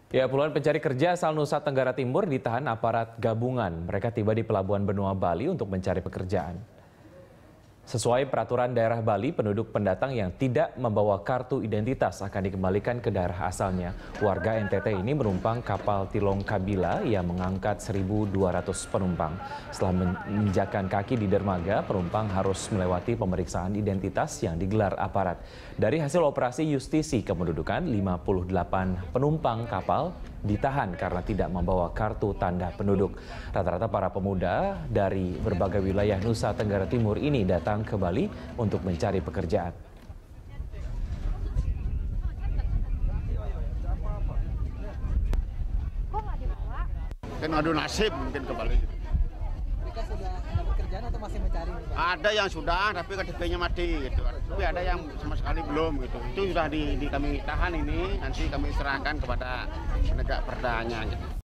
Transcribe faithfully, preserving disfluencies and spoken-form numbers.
Ya, puluhan pencari kerja asal Nusa Tenggara Timur ditahan aparat gabungan. Mereka tiba di Pelabuhan Benoa, Bali untuk mencari pekerjaan. Sesuai peraturan daerah Bali, penduduk pendatang yang tidak membawa kartu identitas akan dikembalikan ke daerah asalnya. Warga N T T ini menumpang kapal Tilong Kabila yang mengangkat seribu dua ratus penumpang. Setelah menginjakan kaki di dermaga, penumpang harus melewati pemeriksaan identitas yang digelar aparat. Dari hasil operasi justisi kependudukan, lima puluh delapan penumpang kapal ditahan karena tidak membawa kartu tanda penduduk. Rata-rata para pemuda dari berbagai wilayah Nusa Tenggara Timur ini datang ke Bali untuk mencari pekerjaan. Kan adu nasib mungkin ke Bali. Mereka sudah dapat kerjaan atau masih mencari? Ada yang sudah, tapi K T P-nya mati gitu. Tapi ada yang sama sekali belum gitu. Itu sudah di, di kami tahan ini, nanti kami serahkan kepada penegak perdanya. Gitu.